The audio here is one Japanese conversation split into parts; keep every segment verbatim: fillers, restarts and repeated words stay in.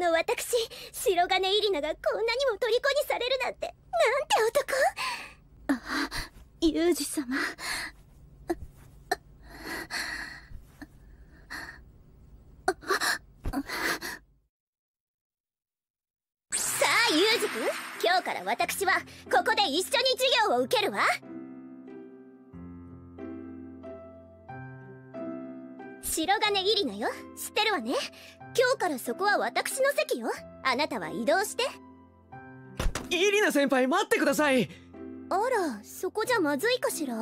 の私、白金イリナがこんなにも虜にされるなんて、なんて男。 あ、ユージ様。 さあユージ君、今日から私はここで一緒に授業を受けるわ。白金イリナよ、知ってるわね。今日からそこは私の席よ。あなたは移動して。 イリナ先輩、待ってください。 あら、そこじゃまずいかしら。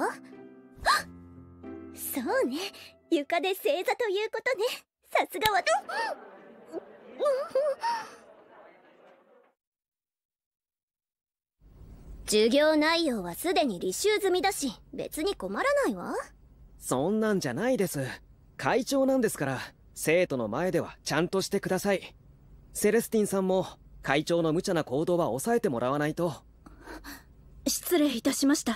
そうね、床で正座ということね。さすが私。授業内容はすでに履修済みだし、別に困らないわ。 そんなんじゃないです。会長なんですから、生徒の前ではちゃんとしてください。セレスティンさんも会長の無茶な行動は抑えてもらわないと。 失礼いたしました。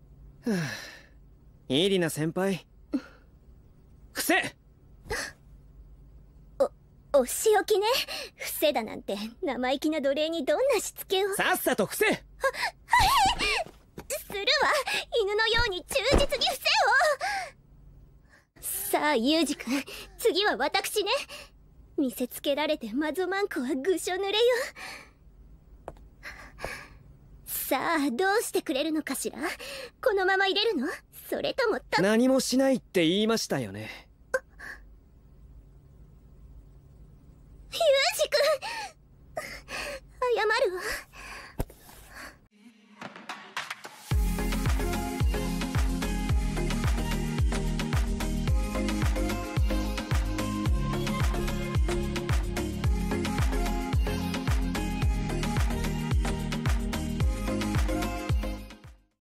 イリナ先輩、伏せ。 おお仕置きね。伏せだなんて生意気な奴隷にどんなしつけを。 さっさと伏せ。は、はい。 するわ。犬のように忠実に伏せよ。さあユージ君、次は私ね。見せつけられてマゾマンコはぐしょ濡れよ。さあどうしてくれるのかしら。このまま入れるの、それともた何もしないって言いましたよね。 ユージ君、謝るわ。